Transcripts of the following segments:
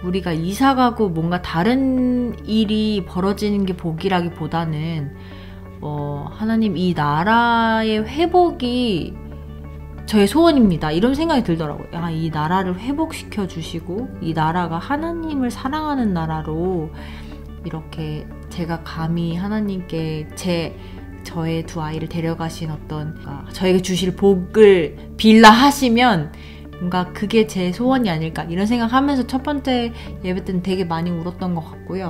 우리가 이사 가고 뭔가 다른 일이 벌어지는 게 복이라기보다는 하나님 이 나라의 회복이 저의 소원입니다. 이런 생각이 들더라고요. 이 나라를 회복시켜 주시고 이 나라가 하나님을 사랑하는 나라로 이렇게 제가 감히 하나님께 저의 두 아이를 데려가신 어떤 저에게 주실 복을 빌라 하시면 뭔가 그게 제 소원이 아닐까 이런 생각하면서 첫 번째 예배 때는 되게 많이 울었던 것 같고요.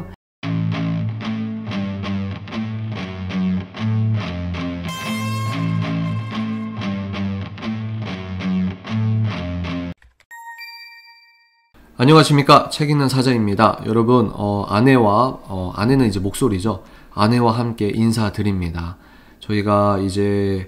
안녕하십니까, 책 읽는 사자입니다. 여러분, 아내는 이제 목소리죠. 아내와 함께 인사드립니다. 저희가 이제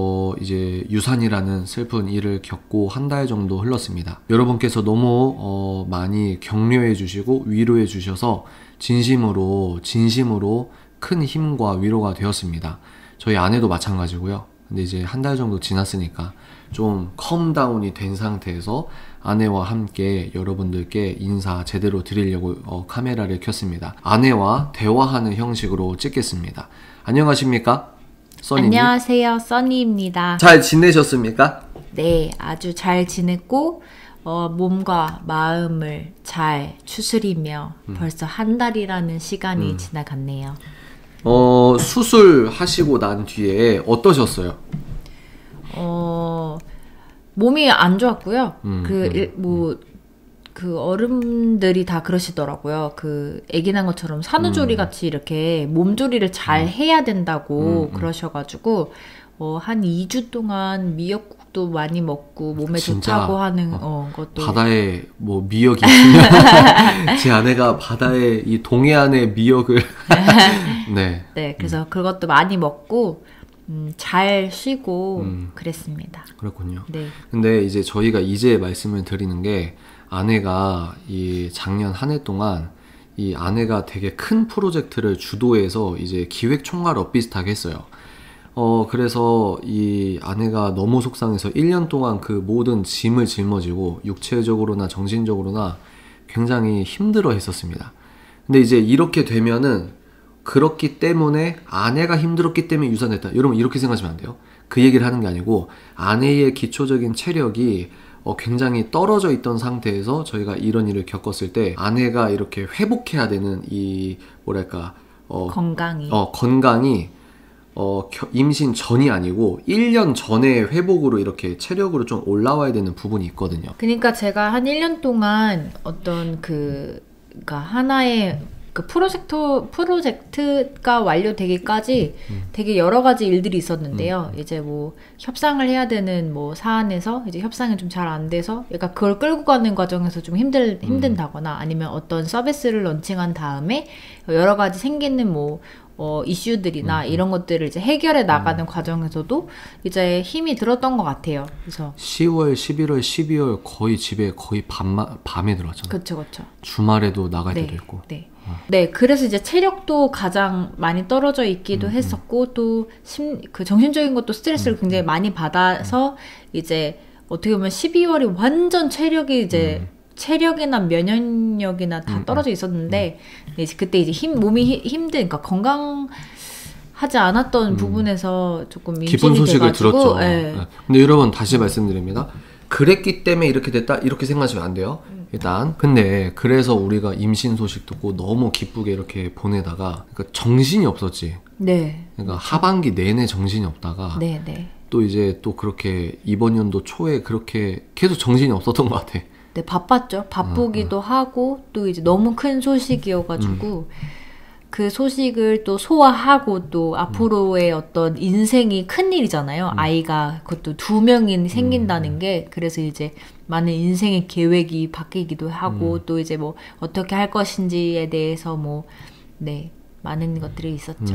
유산이라는 슬픈 일을 겪고 한 달 정도 흘렀습니다. 여러분께서 너무 많이 격려해 주시고 위로해 주셔서 진심으로 큰 힘과 위로가 되었습니다. 저희 아내도 마찬가지고요. 근데 이제 한 달 정도 지났으니까 좀 컴다운이 된 상태에서 아내와 함께 여러분들께 인사 제대로 드리려고 카메라를 켰습니다. 아내와 대화하는 형식으로 찍겠습니다. 안녕하십니까? 써니님? 안녕하세요, 써니입니다. 잘 지내셨습니까? 네, 아주 잘 지냈고 몸과 마음을 잘 추스리며 벌써 한 달이라는 시간이 지나갔네요. 수술하시고 난 뒤에 어떠셨어요? 몸이 안 좋았고요. 그 어른들이 다 그러시더라고요. 아기 난 것처럼 산후조리 같이 이렇게 몸조리를 잘 해야 된다고 그러셔가지고 한 2주 동안 미역국도 많이 먹고 몸에 좋다고 하는 것도 바다에 뭐 미역이 있으면 제 아내가 바다에 이 동해안의 미역을 네, 그래서 그것도 많이 먹고 잘 쉬고 그랬습니다. 그렇군요. 네. 근데 이제 저희가 이제 말씀을 드리는 게 아내가 이 작년 한 해 동안 이 아내가 되게 큰 프로젝트를 주도해서 이제 기획총괄업 비슷하게 했어요. 그래서 이 아내가 너무 속상해서 1년 동안 그 모든 짐을 짊어지고 육체적으로나 정신적으로나 굉장히 힘들어 했었습니다. 근데 이제 이렇게 되면은 그렇기 때문에 아내가 힘들었기 때문에 유산했다. 여러분 이렇게 생각하시면 안 돼요. 그 얘기를 하는 게 아니고 아내의 기초적인 체력이 굉장히 떨어져 있던 상태에서 저희가 이런 일을 겪었을 때 아내가 이렇게 회복해야 되는 이 뭐랄까 건강이 임신 전이 아니고 1년 전에 회복으로 이렇게 체력으로 좀 올라와야 되는 부분이 있거든요. 그러니까 제가 한 1년 동안 어떤 그러니까 하나의 그 프로젝트가 완료되기까지 되게 여러 가지 일들이 있었는데요. 이제 뭐 협상을 해야 되는 뭐 사안에서 이제 협상이 좀 잘 안 돼서 그러니까 그걸 끌고 가는 과정에서 좀 힘든다거나 아니면 어떤 서비스를 런칭한 다음에 여러 가지 생기는 뭐 이슈들이나 이런 것들을 이제 해결해 나가는 과정에서도 이제 힘이 들었던 것 같아요. 그래서 10월, 11월, 12월 거의 집에 거의 밤에 들어왔잖아요. 그렇죠. 주말에도 나갈 때도 있고. 네, 그래서 이제 체력도 가장 많이 떨어져 있기도 했었고 또 그 정신적인 것도 스트레스를 굉장히 많이 받아서 이제 어떻게 보면 12월이 완전 체력이 이제 체력이나 면역력이나 다 떨어져 있었는데 이제 그때 이제 몸이 힘드니까 건강하지 않았던 부분에서 조금 기쁜 소식을 돼가지고, 들었죠. 네. 근데 여러분 다시 말씀드립니다. 그랬기 때문에 이렇게 됐다 이렇게 생각하시면 안 돼요. 일단 근데 그래서 우리가 임신 소식 듣고 너무 기쁘게 이렇게 보내다가 그러니까 정신이 없었지. 네. 그러니까 하반기 내내 정신이 없다가 또 이제 또 그렇게 이번 연도 초에 그렇게 계속 정신이 없었던 것 같아. 네, 바빴죠. 바쁘기도 하고 또 이제 너무 큰 소식이어가지고 그 소식을 또 소화하고 또 앞으로의 어떤 인생이 큰일이잖아요. 아이가 그것도 2명이 생긴다는 게 그래서 이제 많은 인생의 계획이 바뀌기도 하고 또 이제 뭐 어떻게 할 것인지에 대해서 뭐 많은 것들이 있었죠.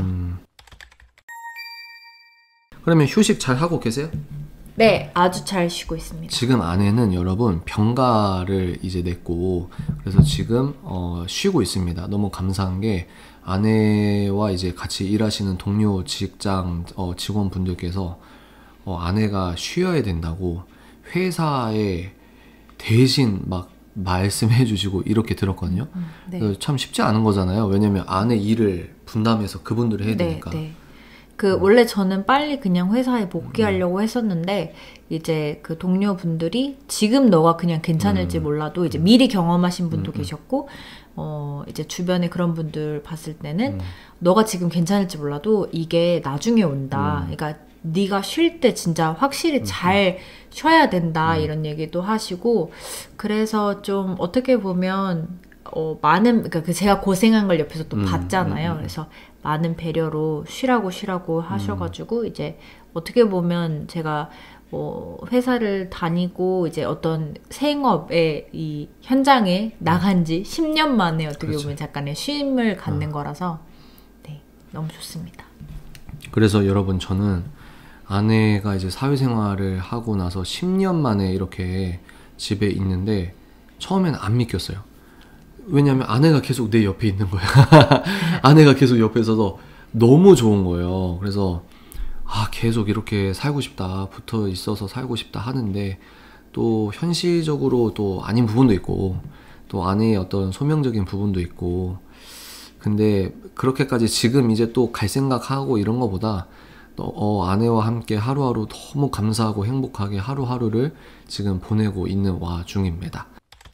그러면 휴식 잘 하고 계세요? 네, 아주 잘 쉬고 있습니다. 지금 아내는 여러분 병가를 이제 냈고 그래서 지금 쉬고 있습니다. 너무 감사한 게 아내와 이제 같이 일하시는 동료 직장 직원분들께서 아내가 쉬어야 된다고 회사에 대신 막 말씀해 주시고 이렇게 들었거든요. 네. 참 쉽지 않은 거잖아요. 왜냐면 아내 일을 분담해서 그분들이 해야 네, 되니까. 네. 원래 저는 빨리 그냥 회사에 복귀하려고 했었는데, 이제 그 동료분들이 지금 너가 그냥 괜찮을지 몰라도 이제 미리 경험하신 분도 계셨고, 이제 주변에 그런 분들 봤을 때는 너가 지금 괜찮을지 몰라도 이게 나중에 온다. 그러니까 네가 쉴 때 진짜 확실히 잘 쉬어야 된다. 이런 얘기도 하시고, 그래서 좀 어떻게 보면 그러니까 제가 고생한 걸 옆에서 또 봤잖아요. 그래서 많은 배려로 쉬라고 하셔가지고, 이제 어떻게 보면 제가 회사를 다니고 이제 어떤 생업의 이 현장에 나간 지 10년 만에 어떻게 그렇죠. 보면 잠깐의 쉼을 갖는 거라서, 네, 너무 좋습니다. 그래서 여러분, 저는 아내가 이제 사회생활을 하고 나서 10년 만에 이렇게 집에 있는데 처음에는 안 믿겼어요. 왜냐면 아내가 계속 내 옆에 있는 거야. 아내가 계속 옆에 있어서 너무 좋은 거예요. 그래서 계속 이렇게 살고 싶다, 붙어 있어서 살고 싶다 하는데, 또 현실적으로 또 아닌 부분도 있고, 또 아내의 어떤 소명적인 부분도 있고, 근데 그렇게까지 지금 이제 또 갈 생각하고 이런 거보다 아내와 함께 하루하루 너무 감사하고 행복하게 하루하루를 지금 보내고 있는 와중입니다.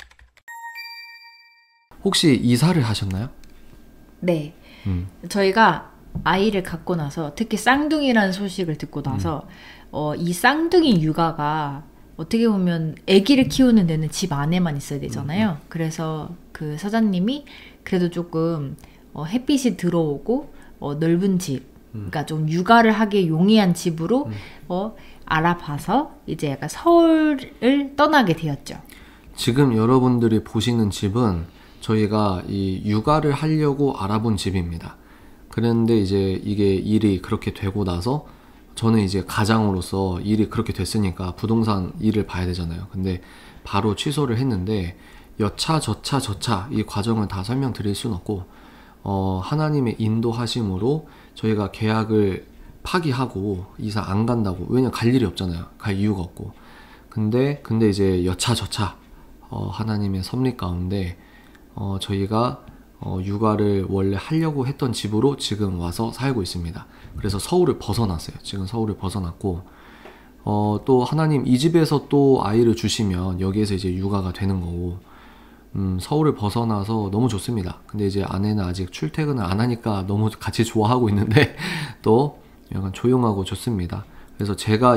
혹시 이사를 하셨나요? 네. 저희가 아이를 갖고 나서, 특히 쌍둥이라는 소식을 듣고 나서 이 쌍둥이 육아가 어떻게 보면 아기를 키우는 데는 집 안에만 있어야 되잖아요. 그래서 그 사장님이 그래도 조금 햇빛이 들어오고 넓은 집, 그러니까 좀 육아를 하기에 용이한 집으로 알아봐서 이제 약간 서울을 떠나게 되었죠. 지금 여러분들이 보시는 집은 저희가 이 육아를 하려고 알아본 집입니다. 그런데 이제 이게 일이 그렇게 되고 나서 저는 이제 가장으로서 일이 그렇게 됐으니까 부동산 일을 봐야 되잖아요. 근데 바로 취소를 했는데, 여차저차 이 과정을 다 설명드릴 순 없고, 하나님의 인도하심으로 저희가 계약을 파기하고 이사 안 간다고, 왜냐면 갈 일이 없잖아요. 갈 이유가 없고. 근데 이제 여차저차 하나님의 섭리 가운데 저희가 육아를 원래 하려고 했던 집으로 지금 와서 살고 있습니다. 그래서 서울을 벗어났어요. 지금 서울을 벗어났고, 또 하나님 이 집에서 또 아이를 주시면 여기에서 이제 육아가 되는 거고, 서울을 벗어나서 너무 좋습니다. 근데 이제 아내는 아직 출퇴근을 안 하니까 너무 같이 좋아하고 있는데 또 약간 조용하고 좋습니다. 그래서 제가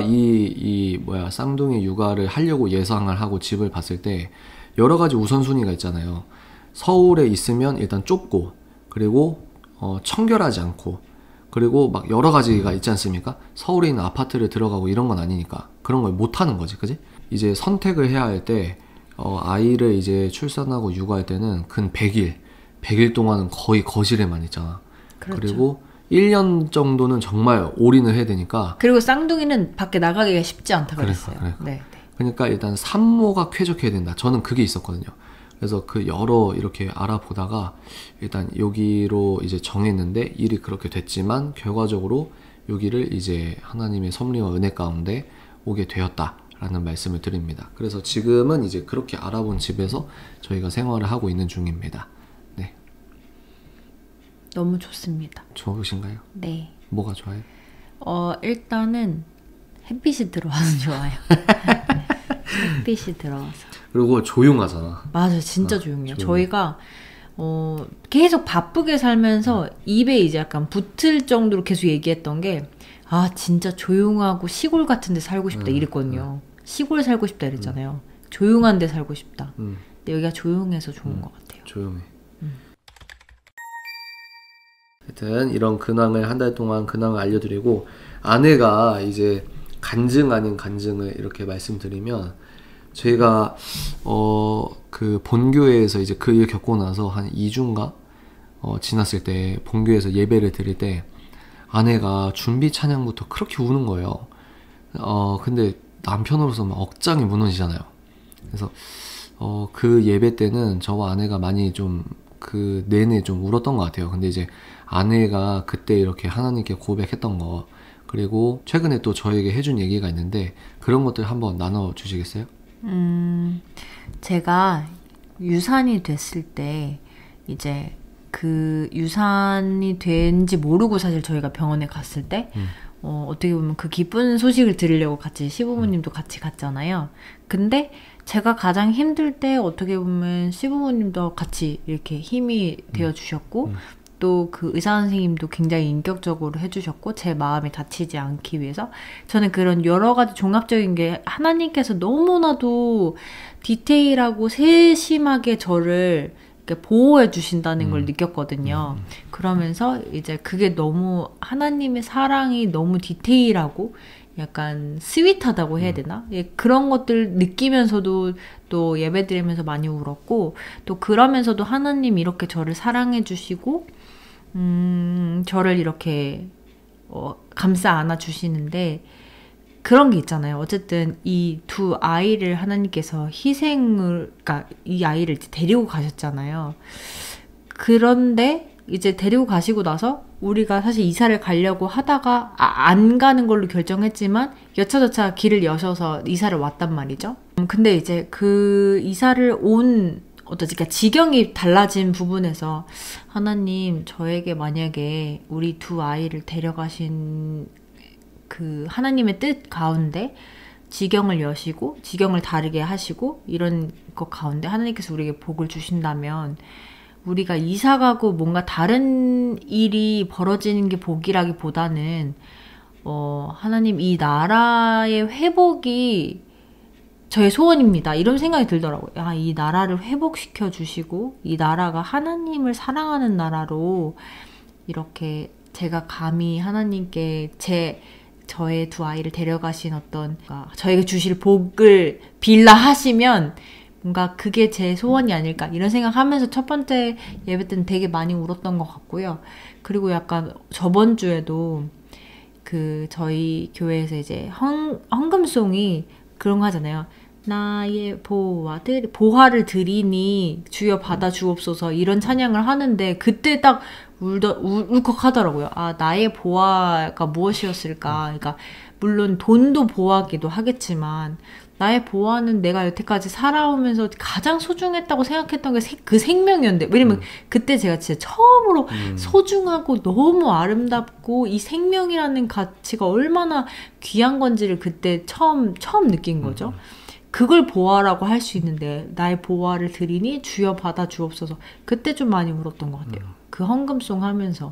쌍둥이 육아를 하려고 예상을 하고 집을 봤을 때 여러 가지 우선순위가 있잖아요. 서울에 있으면 일단 좁고, 그리고 청결하지 않고, 그리고 막 여러 가지가 있지 않습니까? 서울에 있는 아파트를 들어가고 이런 건 아니니까 그런 걸 못 하는 거지, 그지? 이제 선택을 해야 할 때 아이를 이제 출산하고 육아할 때는 근 100일 동안은 거의 거실에만 있잖아. 그렇죠. 그리고 1년 정도는 정말 올인을 해야 되니까. 그리고 쌍둥이는 밖에 나가기가 쉽지 않다 그랬어요. 네. 그러니까 일단 산모가 쾌적해야 된다. 저는 그게 있었거든요. 그래서 그 여러 이렇게 알아보다가 일단 여기로 이제 정했는데, 일이 그렇게 됐지만 결과적으로 여기를 이제 하나님의 섭리와 은혜 가운데 오게 되었다라는 말씀을 드립니다. 그래서 지금은 이제 그렇게 알아본 집에서 저희가 생활을 하고 있는 중입니다. 네. 너무 좋습니다. 좋으신가요? 네. 뭐가 좋아요? 일단은 햇빛이 들어와서 좋아요. 햇빛이 들어와서. 그리고 조용하잖아. 맞아요. 진짜 조용해요. 저희가 계속 바쁘게 살면서 입에 이제 약간 붙을 정도로 계속 얘기했던 게, 진짜 조용하고 시골 같은 데 살고 싶다 이랬거든요. 시골 살고 싶다 이랬잖아요. 조용한 데 살고 싶다. 근데 여기가 조용해서 좋은 것 같아요. 조용해. 하여튼 이런 근황을 한 달 동안 근황을 알려드리고, 아내가 이제 간증 아닌 간증을 이렇게 말씀드리면, 저희가 그 본교회에서 이제 그 일 겪고 나서 한 2주인가 지났을 때 본교회에서 예배를 드릴 때 아내가 준비 찬양부터 그렇게 우는 거예요. 근데 남편으로서 막 억장이 무너지잖아요. 그래서 그 예배 때는 저와 아내가 많이 좀 그 내내 좀 울었던 것 같아요. 근데 이제 아내가 그때 이렇게 하나님께 고백했던 거, 그리고 최근에 또 저에게 해준 얘기가 있는데 그런 것들 한번 나눠 주시겠어요? 제가 유산이 됐을 때 이제 그 유산이 된지 모르고 사실 저희가 병원에 갔을 때 어떻게 보면 그 기쁜 소식을 들으려고 같이 시부모님도 같이 갔잖아요. 근데 제가 가장 힘들 때 어떻게 보면 시부모님도 같이 이렇게 힘이 되어 주셨고 또 그 의사 선생님도 굉장히 인격적으로 해주셨고 제 마음이 다치지 않기 위해서 저는 그런 여러 가지 종합적인 게 하나님께서 너무나도 디테일하고 세심하게 저를 이렇게 보호해 주신다는 걸 느꼈거든요. 그러면서 이제 그게 너무 하나님의 사랑이 너무 디테일하고 약간 스윗하다고 해야 되나? 예, 그런 것들 느끼면서도 또 예배 드리면서 많이 울었고 또 그러면서도 하나님 이렇게 저를 사랑해 주시고 저를 이렇게 감싸 안아 주시는데 그런 게 있잖아요. 어쨌든 이 두 아이를 하나님께서 그러니까 이 아이를 데리고 가셨잖아요. 그런데 이제 데리고 가시고 나서 우리가 사실 이사를 가려고 하다가 안 가는 걸로 결정했지만 여차저차 길을 여셔서 이사를 왔단 말이죠. 근데 이제 그 이사를 그러니까 지경이 달라진 부분에서 하나님 저에게 만약에 우리 두 아이를 데려가신 그 하나님의 뜻 가운데 지경을 여시고 지경을 다르게 하시고 이런 것 가운데 하나님께서 우리에게 복을 주신다면 우리가 이사 가고 뭔가 다른 일이 벌어지는 게 복이라기보다는 하나님 이 나라의 회복이 저의 소원입니다. 이런 생각이 들더라고요. 이 나라를 회복시켜 주시고 이 나라가 하나님을 사랑하는 나라로 이렇게 제가 감히 하나님께 저의 두 아이를 데려가신 저에게 주실 복을 빌라 하시면 뭔가 그게 제 소원이 아닐까 이런 생각하면서 첫 번째 예배 때는 되게 많이 울었던 것 같고요. 그리고 약간 저번 주에도 그 저희 교회에서 이제 헌금송이 그런 거 하잖아요. 나의 보화를 드리니 주여 받아 주옵소서 이런 찬양을 하는데 그때 딱 울컥하더라고요. 나의 보화가 무엇이었을까? 그러니까 물론 돈도 보화기도 하겠지만 나의 보화는 내가 여태까지 살아오면서 가장 소중했다고 생각했던 게 그 생명이었는데 왜냐면 그때 제가 진짜 처음으로 소중하고 너무 아름답고 이 생명이라는 가치가 얼마나 귀한 건지를 그때 처음 느낀 거죠. 그걸 보화라고 할 수 있는데 나의 보화를 드리니 주여 받아 주옵소서 그때 좀 많이 울었던 것 같아요. 그 헌금송 하면서.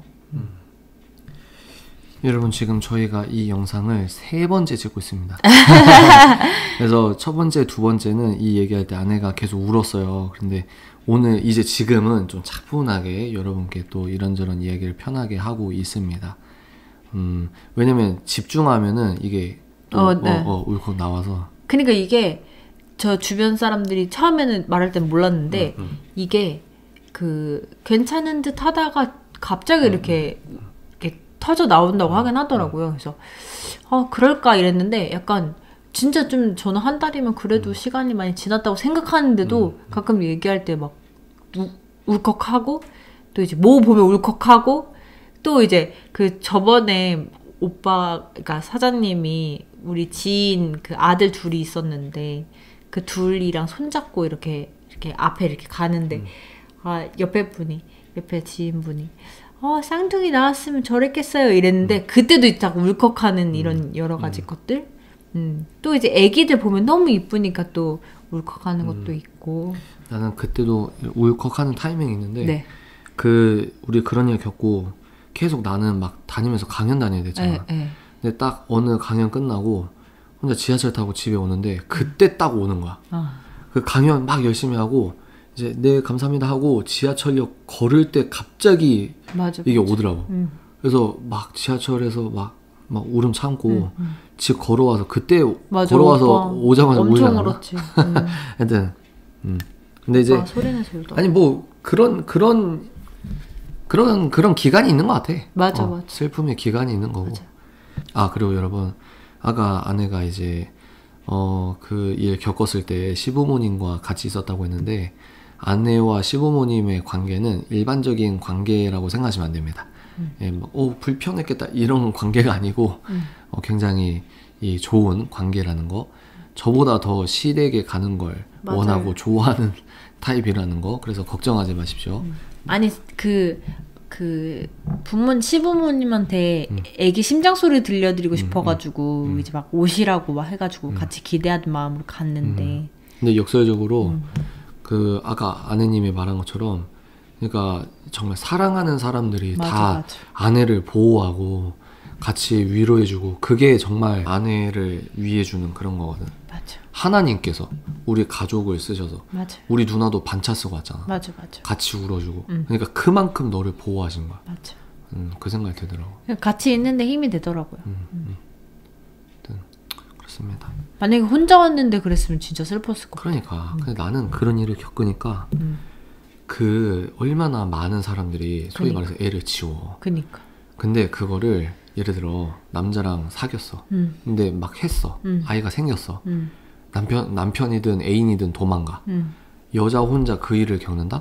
여러분 지금 저희가 이 영상을 3번째 찍고 있습니다. 그래서 첫 번째, 두 번째는 이 얘기할 때 아내가 계속 울었어요. 근데 오늘 이제 지금은 좀 차분하게 여러분께 또 이런저런 이야기를 편하게 하고 있습니다. 왜냐면 집중하면은 이게 또 울컥 나와서. 그러니까 이게 저 주변 사람들이 처음에는 말할 땐 몰랐는데 이게 그 괜찮은 듯 하다가 갑자기 이렇게 터져 나온다고 하긴 하더라고요. 그래서 그럴까 이랬는데 약간 진짜 좀 저는 한 달이면 그래도 시간이 많이 지났다고 생각하는데도 가끔 얘기할 때 막 울컥하고 또 이제 뭐 보면 울컥하고 또 이제 그 저번에 그러니까 사장님이 우리 지인 그 아들 둘이 있었는데 그 둘이랑 손잡고 이렇게 앞에 이렇게 가는데 옆에 지인분이 쌍둥이 나왔으면 저랬겠어요 이랬는데 그때도 딱 울컥하는 이런 여러 가지 것들 또 이제 애기들 보면 너무 이쁘니까 또 울컥하는 것도 있고 나는 그때도 울컥하는 타이밍이 있는데 네. 우리 그런 일 겪고 계속 나는 막 다니면서 강연 다녀야 됐잖아. 근데 딱 어느 강연 끝나고 혼자 지하철 타고 집에 오는데 그때 딱 오는 거야. 그 강연 막 열심히 하고 이제 네 감사합니다 하고 지하철역 걸을 때 갑자기 이게 오더라고. 그래서 막 지하철에서 막 울음 참고 집 걸어와서 그때 걸어와서 오자마자 엄청 울었지. 하여튼 근데 이제 소리내서 울더라고. 아니 뭐 그런 기간이 있는 것 같아. 맞아. 슬픔의 기간이 있는 거고. 맞아. 그리고 여러분 아까 아내가 이제 그 일 겪었을 때 시부모님과 같이 있었다고 했는데 아내와 시부모님의 관계는 일반적인 관계라고 생각하시면 안 됩니다. 불편했겠다 이런 관계가 아니고 굉장히 이 좋은 관계라는 거. 저보다 더 시댁에 가는 걸 맞아요. 원하고 좋아하는 타입이라는 거. 그래서 걱정하지 마십시오. 아니 시부모님한테 애기 심장 소리 들려드리고 싶어가지고 이제 막 오시라고 막 해가지고 같이 기대하는 마음으로 갔는데. 근데 역설적으로 그 아까 아내님이 말한 것처럼 그러니까 정말 사랑하는 사람들이 다 아내를 보호하고 같이 위로해주고 그게 정말 아내를 위해주는 그런 거거든. 맞아. 하나님께서 우리 가족을 쓰셔서 맞아. 우리 누나도 반차 쓰고 왔잖아. 맞아. 같이 울어주고. 그러니까 그만큼 너를 보호하신 거야. 맞아. 그 생각이 들더라고. 같이 있는데 힘이 되더라고요. 그렇습니다. 만약에 혼자 왔는데 그랬으면 진짜 슬펐을 것 같아. 그러니까. 근데 나는 그런 일을 겪으니까 그 얼마나 많은 사람들이 소위 말해서 애를 지워. 그니까. 근데 그거를 예를 들어 남자랑 사귀었어. 근데 막 했어. 아이가 생겼어. 남편이든 애인이든 도망가. 여자 혼자 그 일을 겪는다?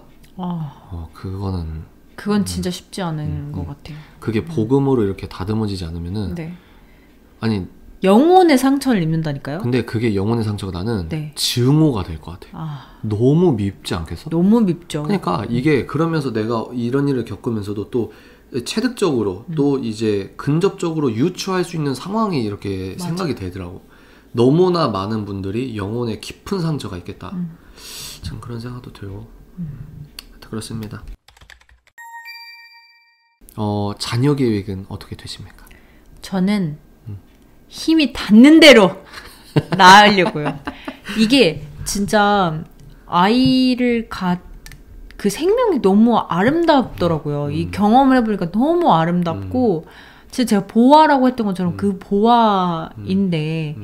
그건 진짜 쉽지 않은 것 같아요. 그게 복음으로 이렇게 다듬어지지 않으면은 네. 아니 영혼의 상처를 입는다니까요? 근데 그게 영혼의 상처가 나는 증오가 될 것 같아. 너무 밉지 않겠어? 너무 밉죠. 그러니까 이게 그러면서 내가 이런 일을 겪으면서도 또 체득적으로 또 이제 근접적으로 유추할 수 있는 상황이 이렇게 생각이 되더라고. 너무나 많은 분들이 영혼에 깊은 상처가 있겠다. 참 그런 생각도 들고. 그렇습니다. 자녀 계획은 어떻게 되십니까? 저는 힘이 닿는 대로 낳으려고요. 이게 진짜 아이를 그 생명이 너무 아름답더라고요. 이 경험을 해보니까 너무 아름답고 진짜 제가 보아라고 했던 것처럼 그 보아인데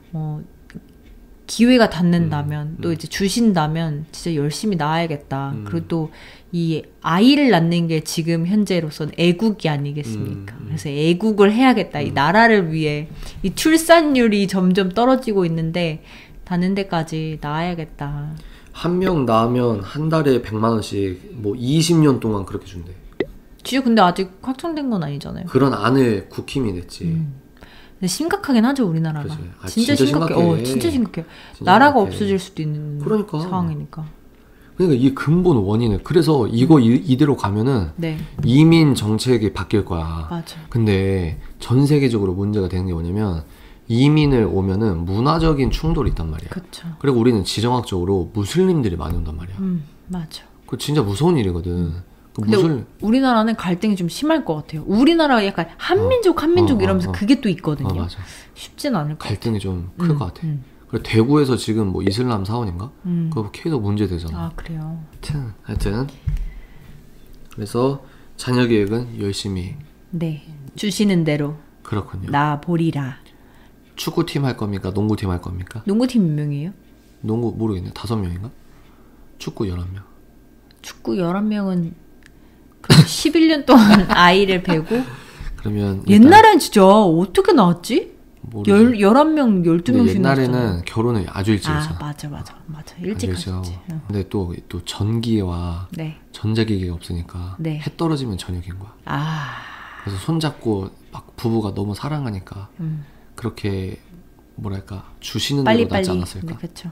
기회가 닿는다면 또 이제 주신다면 진짜 열심히 낳아야겠다. 그리고 또 이 아이를 낳는 게 지금 현재로서는 애국이 아니겠습니까? 그래서 애국을 해야겠다. 이 나라를 위해 이 출산율이 점점 떨어지고 있는데 닿는 데까지 낳아야겠다. 한 명 낳으면 한 달에 100만 원씩 뭐 20년 동안 그렇게 준대. 진짜 근데 아직 확정된 건 아니잖아요. 그런 안을 국힘이 냈지. 근데 심각하긴 하죠 우리나라가. 진짜 심각해. 진짜 심각해요. 진짜 나라가 심각해. 없어질 수도 있는 상황이니까. 그러니까 이 근본 원인을 그래서 이거 이대로 가면은 이민 정책이 바뀔 거야. 맞아. 근데 전 세계적으로 문제가 되는 게 뭐냐면 이민을 오면은 문화적인 충돌이 있단 말이야. 그쵸. 그리고 우리는 지정학적으로 무슬림들이 많이 온단 말이야. 맞아. 그 진짜 무서운 일이거든. 근데 우리나라는 갈등이 좀 심할 것 같아요. 우리나라가 약간 한민족 이러면서 그게 또 있거든요. 맞아. 쉽진 않을 것 같아요. 갈등이 좀 클 것 같아. 그리고 대구에서 지금 뭐 이슬람 사원인가? 그거 계속 문제 되잖아. 아 그래요. 하여튼 그래서 자녀 계획은 열심히. 네. 주시는 대로. 그렇군요. 나 보리라. 축구팀 할 겁니까? 농구팀 할 겁니까? 농구팀 몇 명이에요? 농구 모르겠네. 5명인가? 축구 11명. 축구 11명은 11년 동안 아이를 베고 그러면 옛날엔 진짜 어떻게 나왔지? 11명, 12명씩 옛날에는 나왔잖아. 결혼을 아주 일찍 했잖아. 맞아. 일찍 하셨지. 근데 또 전기와 전자기기가 없으니까 해 떨어지면 저녁인 거야. 그래서 손잡고 막 부부가 너무 사랑하니까 그렇게 뭐랄까 주시는 대로 낫지 않았을까. 네, 그렇죠.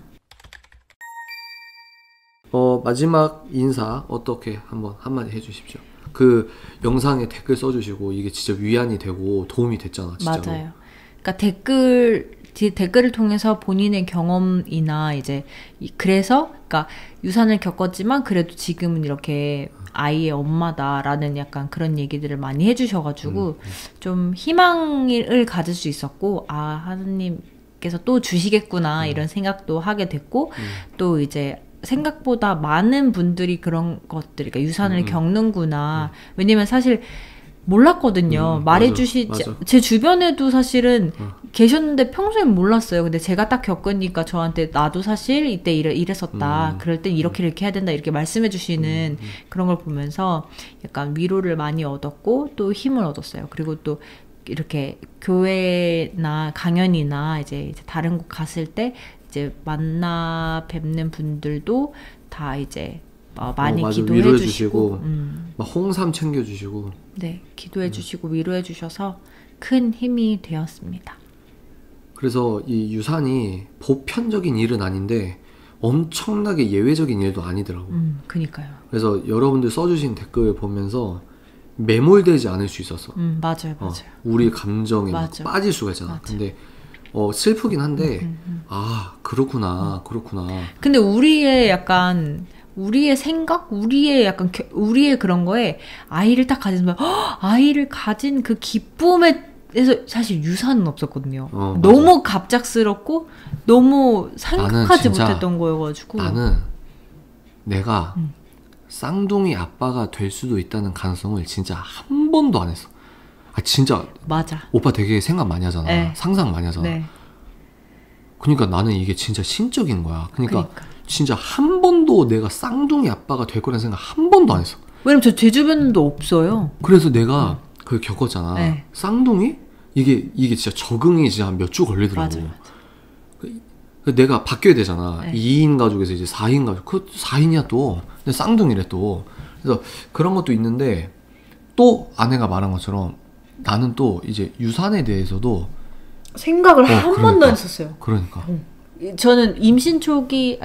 마지막 인사 어떻게 한마디 해주십시오. 그 영상에 댓글 써주시고 이게 진짜 위안이 되고 도움이 됐잖아. 진짜로. 맞아요. 그러니까 댓글을 통해서 본인의 경험이나 이제 그래서 그러니까 유산을 겪었지만 그래도 지금은 이렇게 아이의 엄마다라는 약간 그런 얘기들을 많이 해주셔가지고 좀 희망을 가질 수 있었고 하나님께서 또 주시겠구나 이런 생각도 하게 됐고 또 이제 생각보다 많은 분들이 그런 것들, 그러니까 유산을 겪는구나. 왜냐면 사실 몰랐거든요. 제 주변에도 사실은 계셨는데 평소엔 몰랐어요. 근데 제가 딱 겪으니까 저한테 나도 사실 이때 이랬었다. 그럴 땐 이렇게 해야 된다. 이렇게 말씀해 주시는 그런 걸 보면서 약간 위로를 많이 얻었고 또 힘을 얻었어요. 그리고 또 이렇게 교회나 강연이나 이제 다른 곳 갔을 때 이제 만나 뵙는 분들도 다 이제 많이 기도해 주시고 막 홍삼 챙겨 주시고 기도해 주시고 위로해 주셔서 큰 힘이 되었습니다. 그래서 이 유산이 보편적인 일은 아닌데 엄청나게 예외적인 일도 아니더라고. 그니까요. 그래서 여러분들 써주신 댓글 보면서 매몰되지 않을 수 있었어. 맞아요. 우리 감정에 막 맞아. 빠질 수가 있잖아. 맞아. 근데 슬프긴 한데 아 그렇구나. 근데 우리의 생각, 우리의 그런 거에 아이를 딱 가지면 아이를 가진 그 기쁨에서 사실 유산은 없었거든요. 너무 갑작스럽고 너무 생각하지 못했던 거여가지고. 나는 내가 쌍둥이 아빠가 될 수도 있다는 가능성을 진짜 한 번도 안 했어. 아 진짜. 맞아. 오빠 되게 생각 많이 하잖아. 네. 상상 많이 하잖아. 네. 그러니까 나는 이게 진짜 신적인 거야. 그러니까. 진짜 한 번도 내가 쌍둥이 아빠가 될 거라는 생각 한 번도 안 했어. 왜냐면 제 주변도 없어요. 그래서 내가 그걸 겪었잖아. 네. 쌍둥이? 이게 진짜 적응이 진짜 몇 주 걸리더라고. 맞아. 내가 바뀌어야 되잖아. 네. 2인 가족에서 이제 4인 가족. 그 4인이야 또. 근데 쌍둥이래 또. 그래서 그런 것도 있는데 또 아내가 말한 것처럼 나는 또 이제 유산에 대해서도 생각을 한 그러니까. 번도 안 했었어요. 그러니까. 저는 임신 초기에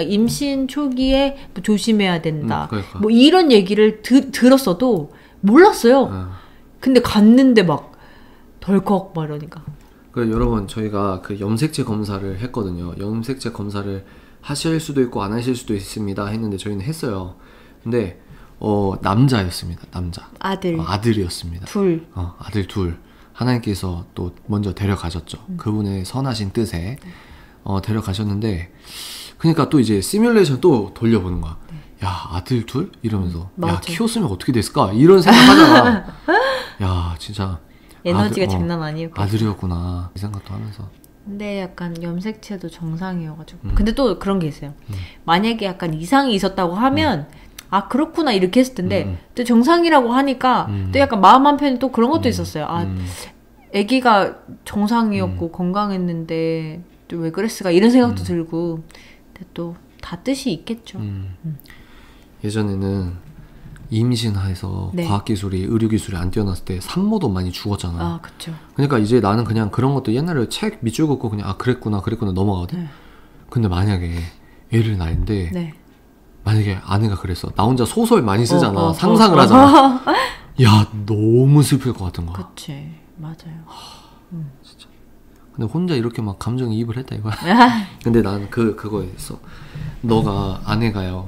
뭐 조심해야 된다. 그러니까. 뭐 이런 얘기를 들었어도 몰랐어요. 근데 갔는데 막 덜컥 막 이러니까. 그 여러분 저희가 그 염색체 검사를 했거든요. 염색체 검사를 하실 수도 있고 안 하실 수도 있습니다 했는데 저희는 했어요. 근데 남자였습니다. 남자. 아들이었습니다. 둘. 아들 둘. 하나님께서 또 먼저 데려가셨죠. 그분의 선하신 뜻에 데려가셨는데 그러니까 또 이제 시뮬레이션 또 돌려보는 거야. 야 아들 둘? 이러면서 맞아. 야 키웠으면 어떻게 됐을까? 이런 생각하잖아. 야 진짜 에너지가 장난 아니었고 아들이었구나 이 생각도 하면서. 근데 약간 염색체도 정상이어가지고 근데 또 그런 게 있어요. 만약에 약간 이상이 있었다고 하면 아 그렇구나 이렇게 했을 텐데 또 정상이라고 하니까 또 약간 마음 한편에 또 그런 것도 있었어요. 아기가 정상이었고 건강했는데 또 왜 그랬을까 이런 생각도 들고. 근데 또 다 뜻이 있겠죠. 예전에는 임신해서 네. 과학기술이 의료기술이 안 뛰어났을 때 산모도 많이 죽었잖아. 아 그쵸. 그러니까 이제 나는 그냥 그런 것도 옛날에 책 밑줄 긋고 그냥 아 그랬구나 넘어가거든. 네. 근데 만약에 애를 낳는데 네. 만약에 아내가 그랬어. 나 혼자 소설 많이 쓰잖아. 상상을 하잖아. 야 너무 슬플 것 같은 거야. 그치 맞아요. 진짜. 근데 혼자 이렇게 막 감정이입을 했다 이거야. 근데 난 그거 있어. 너가 아내가요.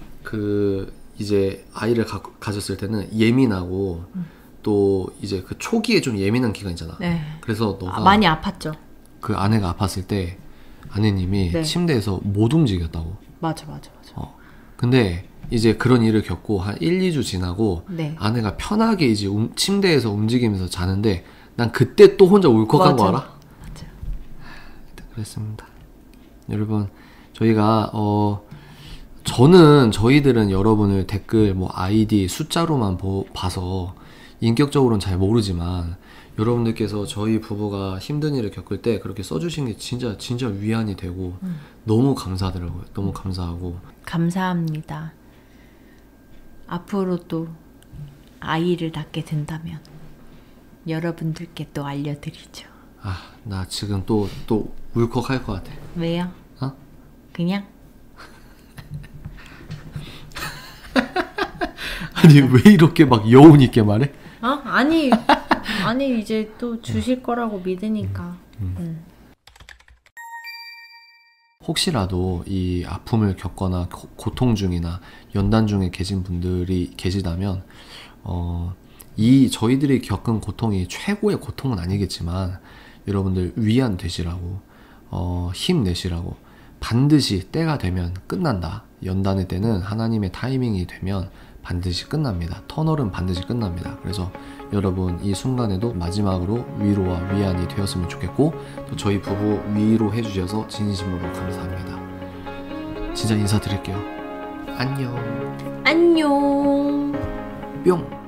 이제 아이를 가졌을 때는 예민하고 또 이제 그 초기에 좀 예민한 기간이잖아. 네. 그래서 너가 많이 아팠죠. 그 아내가 아팠을 때 아내님이 네. 침대에서 못 움직였다고. 맞아. 근데 이제 그런 일을 겪고 한 1, 2주 지나고 네. 아내가 편하게 이제 침대에서 움직이면서 자는데 난 그때 또 혼자 울컥한 거 알아? 맞아. 그랬습니다. 여러분 저희가 저희들은 여러분을 댓글 뭐 아이디 숫자로만 봐서 인격적으로는 잘 모르지만 여러분들께서 저희 부부가 힘든 일을 겪을 때 그렇게 써주신 게 진짜 위안이 되고 너무 감사하더라고요. 너무 감사하고 감사합니다. 앞으로 또 아이를 낳게 된다면 여러분들께 또 알려드리죠. 나 지금 또 울컥할 것 같아. 왜요? 그냥? 아니 왜 이렇게 막 여운 있게 말해? 아니 이제 또 주실 거라고 믿으니까. 혹시라도 이 아픔을 겪거나 고통 중이나 연단 중에 계신 분들이 계시다면 저희들이 겪은 고통이 최고의 고통은 아니겠지만 여러분들 위안 되시라고 힘내시라고 반드시 때가 되면 끝난다. 연단의 때는 하나님의 타이밍이 되면 반드시 끝납니다. 터널은 반드시 끝납니다. 그래서 여러분 이 순간에도 마지막으로 위로와 위안이 되었으면 좋겠고 또 저희 부부 위로해 주셔서 진심으로 감사합니다. 진짜 인사드릴게요. 안녕. 안녕. 뿅.